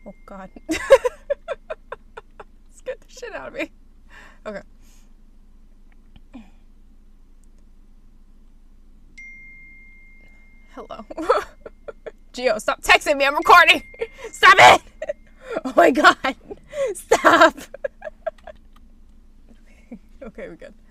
Oh god. Scared the shit out of me. Okay. Hello. Gio, stop texting me. I'm recording. Stop it. Oh my god. Stop. Okay, we're good.